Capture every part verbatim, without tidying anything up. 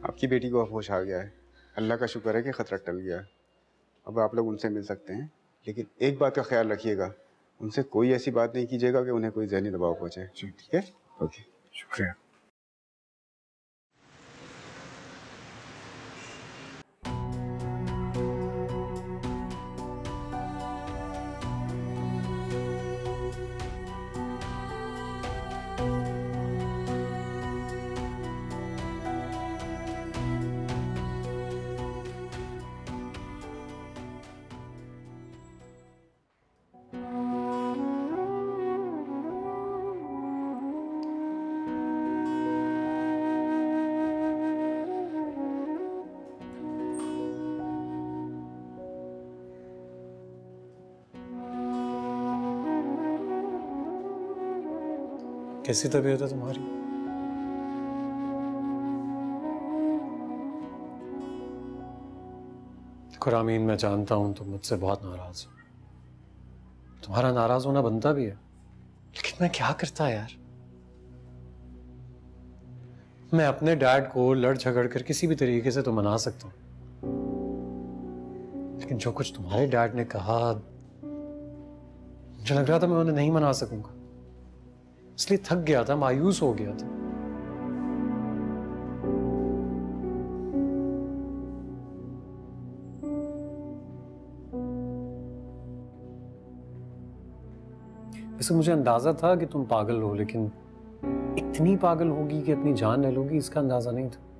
आपकी बेटी को होश आ गया है। अल्लाह का शुक्र है कि खतरा टल गया। अब आप लोग उनसे मिल सकते हैं, लेकिन एक बात का ख्याल रखिएगा, उनसे कोई ऐसी बात नहीं कीजिएगा कि उन्हें कोई ज़हनी दबाव पहुंचे। ठीक है? ओके, शुक्रिया। कैसी तबीयत है तुम्हारी? देखो रामीन, मैं जानता हूं तुम मुझसे बहुत नाराज हो। तुम्हारा नाराज होना बनता भी है, लेकिन मैं क्या करता यार। मैं अपने डैड को लड़ झगड़ कर किसी भी तरीके से तो मना सकता हूं, लेकिन जो कुछ तुम्हारे डैड ने कहा, मुझे लग रहा था मैं उन्हें नहीं मना सकूंगा, इसलिए थक गया था, मायूस हो गया था। वैसे मुझे अंदाजा था कि तुम पागल हो, लेकिन इतनी पागल होगी कि अपनी जान ले लोगी, इसका अंदाजा नहीं था।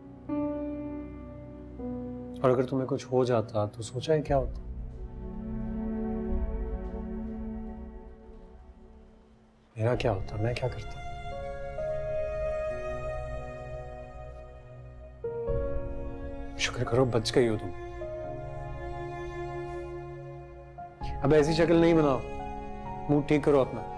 और अगर तुम्हें कुछ हो जाता तो सोचा है क्या होता? मेरा क्या होता? मैं क्या करता? शुक्र करो बच गई हो तुम। अब ऐसी शक्ल नहीं बनाओ, मुंह ठीक करो अपना।